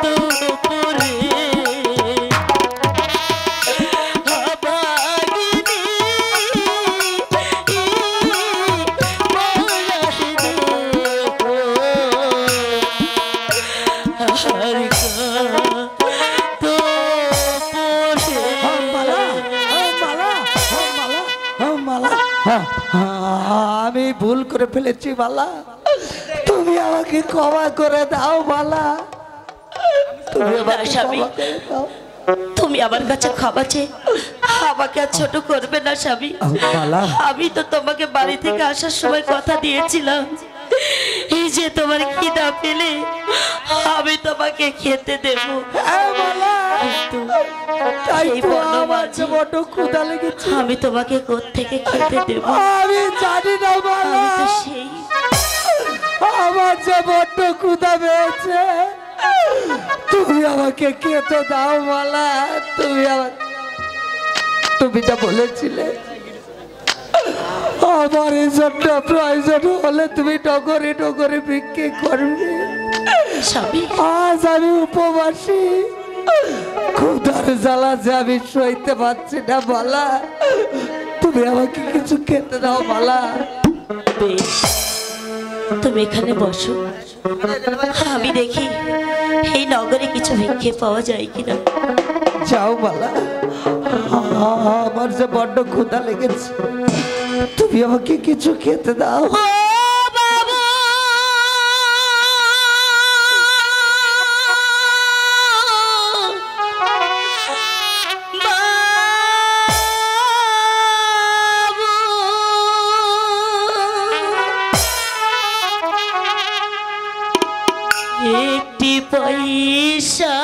আমি ভুল করে ফেলেছি বালা, তুমি আমাকে ক্ষমা করে দাও বালা, তুমি আমার কাছে ক্ষমা চেয়ে আমাকে আর ছোট করবে না স্বামী। আমি তো তোমাকে বাড়ি থেকে আসার সময় কথা দিয়েছিলাম, এই যে তোমার খিদা পেলে আমি তোমাকে খেতে দেব। আমি তোমাকে কোত্থেকে খেতে দেব আমি জানি না বালা, সেই আমার যে বড্ড ক্ষুধা পেয়েছে, তুমি আমাকে খেতে দাও বালা। তুমি যা বলেছিলে আমার এই জন্য প্রয়োজন হলে তুমি ডগরে ডগরে বিক্রি করবে। আজ আমি উপবাসী, ক্ষুধার জ্বালা যে আমি সইতে পারছি না বালা, তুমি আমাকে কিছু খেতে দাও বালা। তুমি এখানে বসো, আমি দেখি এই নগরে কিছু ভিক্ষে পাওয়া যায় কিনা। যাও বালা, আমার যে বড্ড ক্ষুধা লেগেছে, তুমি আমাকে কিছু খেতে দাও। একটি পয়সা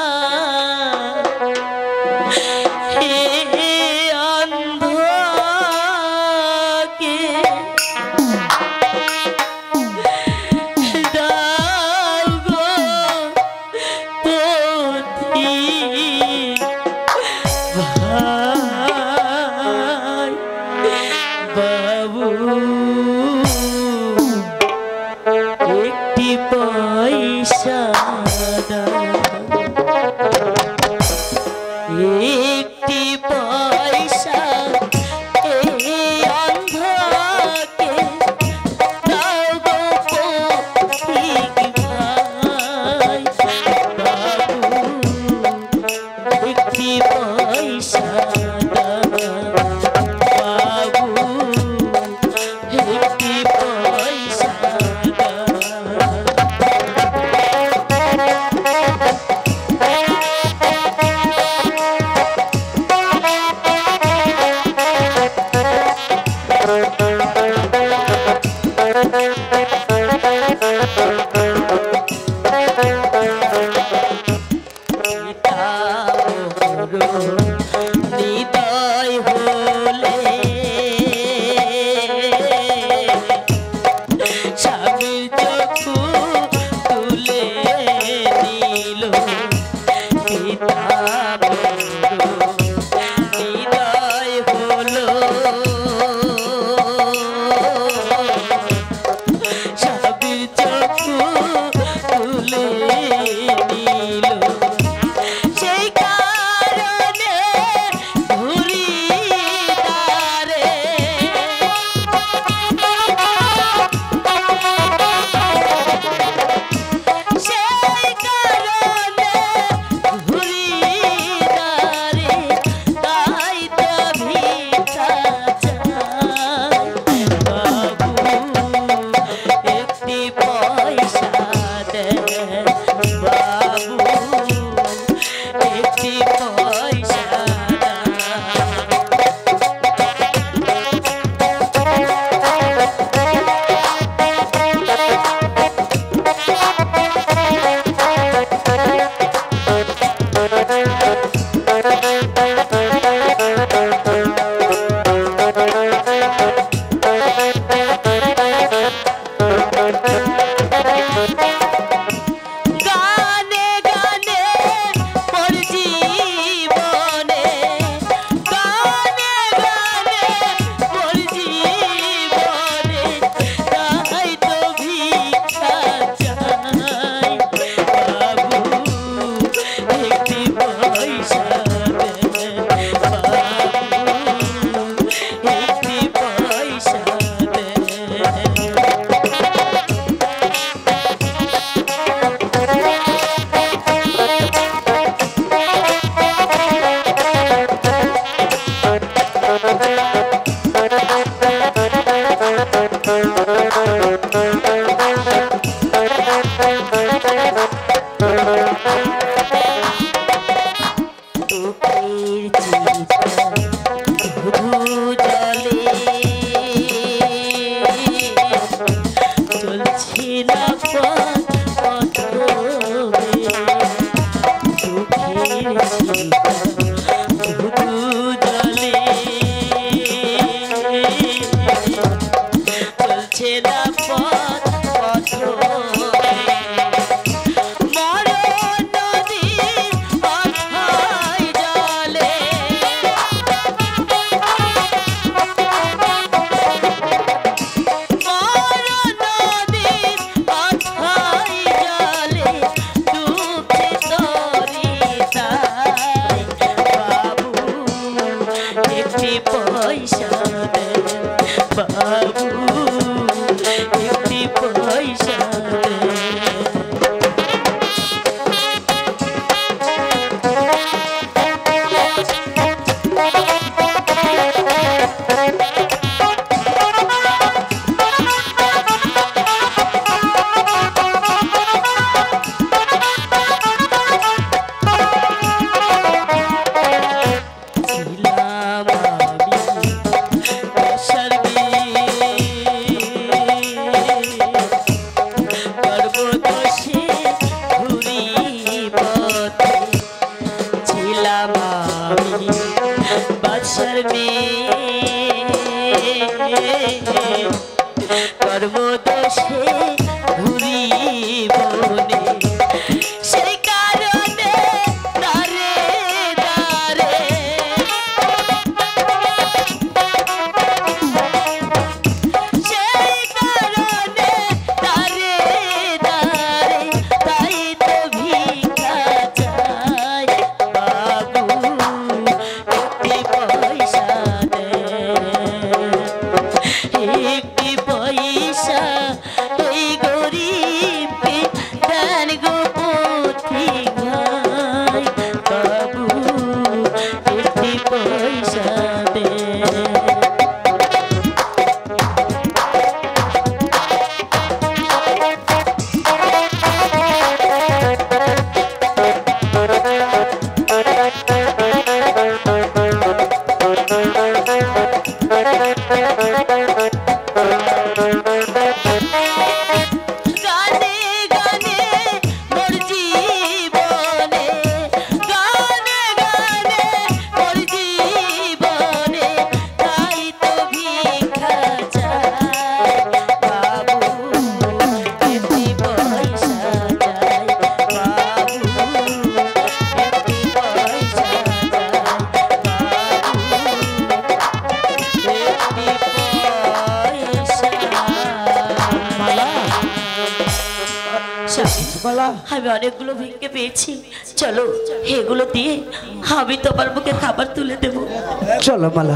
আমি অনেকগুলো ভিক্ষে পেয়েছি, চলো এগুলো দিয়ে আমি তোমার মুখে খাবার তুলে দেব। চলো মালা,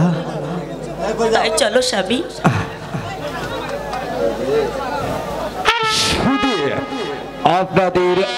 তাই চলো স্বামী। আপনাদের